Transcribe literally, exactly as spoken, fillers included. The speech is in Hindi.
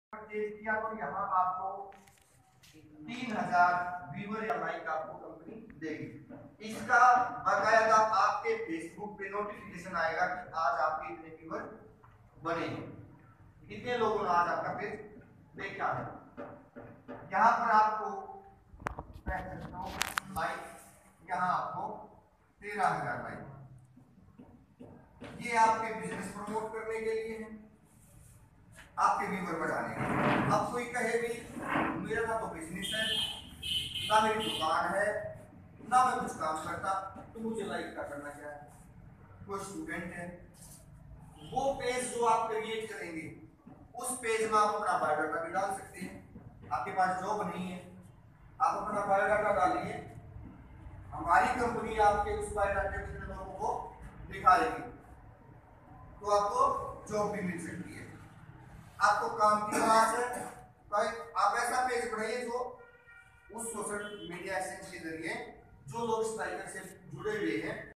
परचेज किया तो यहाँ आपको तीन हजार व्यूअर या लाइक आपको कंपनी देगी। इसका बाकायदा आपके फेसबुक पे नोटिफिकेशन आएगा कि आज आपके इतने व्यूअर बने हैं, कितने लोगों ने आज आपका पेज देखा है। यहाँ पर आपको लाइक, यहाँ आपको तेरह हजार लाइक, ये आपके बिजनेस प्रमोट करने के लिए है, आपके व्यूअर बढ़ाने के। अब कोई कहे भी मेरा ना तो बिजनेस है, ना मेरी दुकान है, ना मैं कुछ काम करता, तो मुझे लाइक का करना क्या है। कोई स्टूडेंट है, वो पेज जो आप क्रिएट करेंगे उस पेज में आप अपना बायोडाटा भी डाल सकते हैं। आपके पास जॉब नहीं है, आप अपना बायोडाटा डालिए, हमारी कंपनी आपके उस बायोडाटे में लोगों को दिखाएगी, तो आपको जॉब भी मिल सकती है। आपको काम की तलाश है तो आप ऐसा पेज बनाइए जो उस सोशल मीडिया एक्सचेंज के जरिए जो लोग स्ट्राइकर से जुड़े हुए हैं